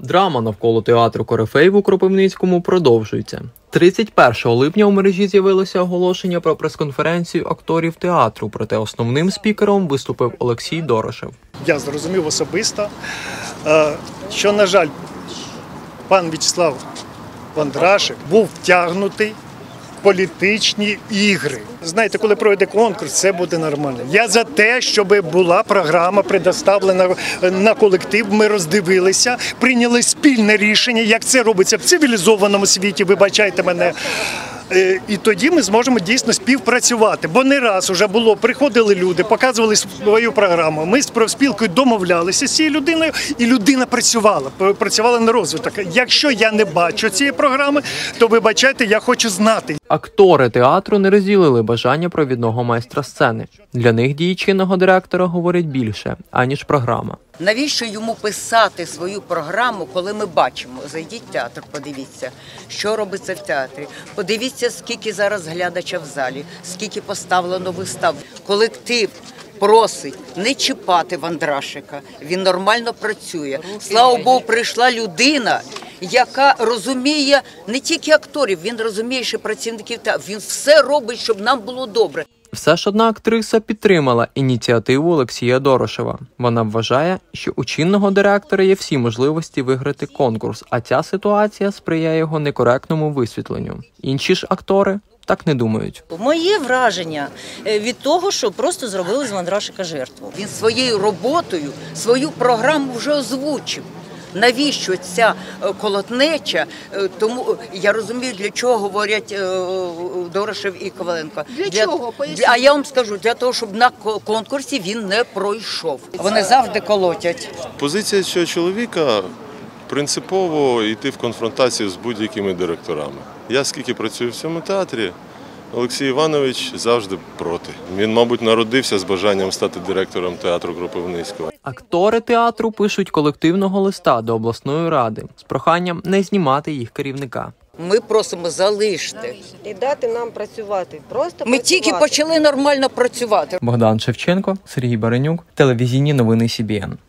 Драма навколо театру «Корифей» у Кропивницькому продовжується. 31 липня у мережі з'явилося оголошення про прес-конференцію акторів театру, проте основним спікером виступив Олексій Дорошев. Я зрозумів особисто, що, на жаль, пан В'ячеслав Вандрашик був втягнутий в політичні ігри. Знаєте, коли пройде конкурс, це буде нормально. Я за те, щоб була програма предоставлена на колектив, ми роздивилися, прийняли спільне рішення, як це робиться в цивілізованому світі, вибачайте мене. І тоді ми зможемо дійсно співпрацювати. Бо не раз вже було, приходили люди, показували свою програму. Ми з профспілкою домовлялися з цією людиною, і людина працювала на розвиток. Якщо я не бачу цієї програми, то вибачайте, я хочу знати. Актори театру не розділили бажання провідного майстра сцени. Для них дії чинного директора говорять більше, аніж програма. Навіщо йому писати свою програму, коли ми бачимо? Зайдіть в театр, подивіться, що робиться в театрі. Подивіться, скільки зараз глядача в залі, скільки поставлено вистав. Колектив просить не чіпати Вандрашика, він нормально працює. Слава Богу, прийшла людина, яка розуміє не тільки акторів, він розуміє ще працівників театру. Він все робить, щоб нам було добре. Все ж одна актриса підтримала ініціативу Олексія Дорошева. Вона вважає, що у чинного директора є всі можливості виграти конкурс, а ця ситуація сприяє його некоректному висвітленню. Інші ж актори так не думають. Моє враження від того, що просто зробили з Вандрашика жертву. Він своєю роботою свою програму вже озвучив. Навіщо ця колотнеча? Тому я розумію, для чого говорять Дорошев і Коваленко. Для чого? Поясніть. А я вам скажу, для того, щоб на конкурсі він не пройшов. Вони завжди колотять. Позиція цього чоловіка принципово йти в конфронтацію з будь-якими директорами. Я скільки працюю в цьому театрі, Олексій Іванович завжди проти. Він, мабуть, народився з бажанням стати директором театру Кропивницького. Актори театру пишуть колективного листа до обласної ради з проханням не знімати їх керівника. Ми просимо залишити. І дати нам працювати. Ми тільки почали нормально працювати. Богдан Шевченко, Сергій Баранюк, телевізійні новини СІБІН.